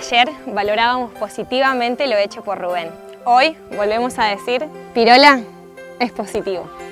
Ayer valorábamos positivamente lo hecho por Rubén. Hoy volvemos a decir, Pirola es positivo.